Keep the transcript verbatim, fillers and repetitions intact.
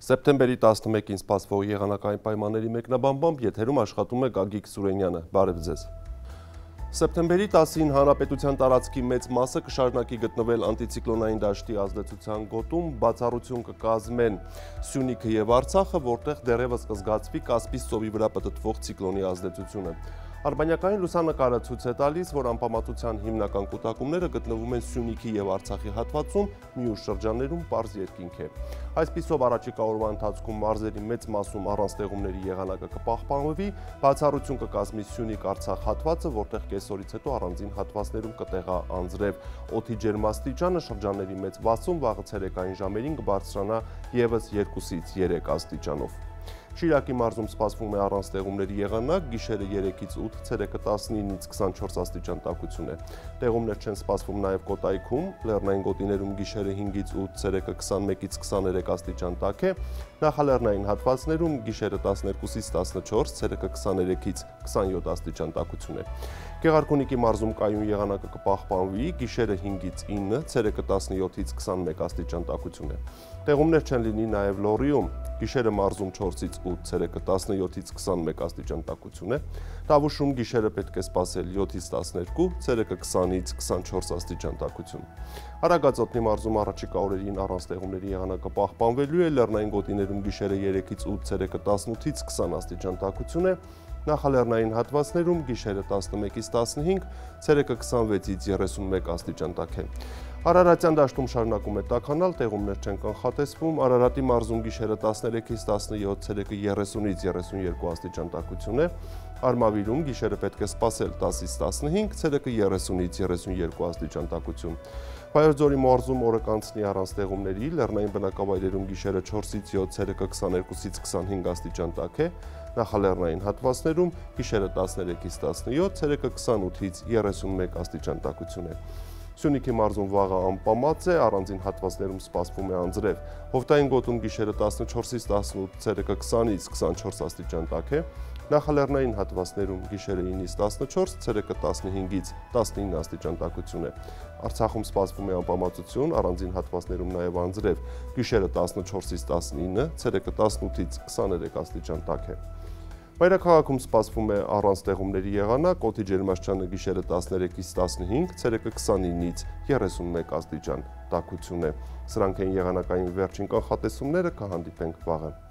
Սեպտեմբերի տասնմեկին սպասվող եղանակային պայմանների մեկնաբանությամբ եթերում աշխատում է Գագիկ Սուրենյանը։ Բարև ձեզ։ Սեպտեմբերի տասին հանրապետության տարածքի մեծ մասը կշարունակի գտնվել անտիցիկլոնային դաշտի ազդեցության գոտում, բացառություն կկազմեն Սյունիքը եւ Արցախը, որտեղ դեռևս կզգացվի Կասպից ծովի վրա պտտվող ցիկլոնի ազդեցությունը։ Արբանյակային լուսանկարը ցույց է տալիս, որ անպամատության հիմնական կուտակումները գտնվում են Սյունիքի եւ Արցախի հատվածում, մյուս շրջաններում պարզ երկինք է։ Այսպիսով առաջիկա օրվա ընթացքում մարզերի մեծ մասում առանց տեղումների եղանակը կպահպանվի, բացառություն կկազմի Սյունիք-Արցախ հատվածը, որտեղ կեսօրից հետո առանձին հատվածներում կտեղա անձրև։ Օդի ջերմաստիճանը շրջանների մեծ մասում վաղը ցերեկային ժամերին կբարձրանա եւս երկուսից երեք աստիճանով։ Շիրակի մարզում սպասվում է առանց տեղումների եղանակ, գիշերը երեքից ութ, ցերեկը տասնինից քսանչորս աստիճան տաքություն է։ Տեղումներ չեն սպասվում նաև Կոտայքում, լեռնային գոտիներում գիշերը հինգից ութ, ցերեկը քսանմեկից քսաներեք աստիճան տաք է, նախալեռնային հատվածներում գիշերը տասներկուսից տասնչորս, ցերեկը քսաներեքից քսանյոթ աստիճան տաքություն է։ Գեղարքունիքի մարզում կայուն եղանակը կպահպանվի, գիշերը հինգից ինը, ցերեկը տասնյոթից քսանմեկ աստիճան տաքություն է։ Տեղումներ չեն լինի նաև Լոռիում, գիշերը մարզում չորսից ութ, ցերեկը տասնյոթից քսանմեկ աստիճան տաքություն է։ Տավուշում գիշերը պետք է սպասել յոթից տասներկու, ցերեկը քսանից քսանչորս աստիճան տաքություն։ Արագածոտնի մարզում առաջիկա օրերին առանց տեղումների եղանակը պահպանվելու է, լեռնային գոտիներում գիշերը երեքից ութ, ցերեկը տասնութից քսան աստիճան տաքություն է։ Նախալեռնային հատվածներում գիշերը տասնմեկից տասնհինգ, ցերեկը քսանվեցից երեսունմեկ աստիճան տաք է։ Արարատյան դաշտում շարունակում է տաքանալ, տեղումներ չեն կանխատեսվում, Արարատի մարզում գիշերը տասներեքից տասնյոթ, ցերեկը երեսունից երեսունյերկու աստիճան տաքություն է։ Արմավիրում գիշերը պետք է սպասել տասից տասնհինգ, ցերեկը երեսունից երեսունյերկու աստիճան տաքություն։ Վայոց-Ձորի մարզում օրը կանցնի առանց տեղումների, լեռնային բնակավայրերում գիշերը չորսից յոթ, ցերեկը քսաներկուսից քսանհինգ աստիճան տաք է, նախալեռնային հատվածներում գիշերը տասներեքից տասնյոթ, ցերեկը քսանութից երեսունմեկ աստիճան տաքություն է։ Սյունիքի մարզում վաղը անպամած է, առանձին հատվածներում սպասվում է անձրև։ Հովտային գոտում գիշերը տասնչորսից տասնութ, ցերեկը քսանից քսանչորս աստիճան տաք է, նախալեռնային հատվածներում գիշերը ինից տասնչորս, ցերեկը տասնհինգից տասնինը աստիճան տաքություն է։ Արցախում սպասվում է անպամացություն, առանձին հատվածներում նաև անձրև, գիշերը տասնչորսից տասնինը, ցերեկը տասնութից քսաներեք աստիճան տաք է։ Մայրաքաղաքում սպասվում է առանց տեղումների եղանակ, օդի ջերմաստիճանը գիշերը տասներեքից տասնհինգ, ցերեկը քսանինից երեսունմեկ աստիճան տաքություն է։ Սրանք են եղանակային վերջին կանխատեսումները, կհանդիպենք վաղը։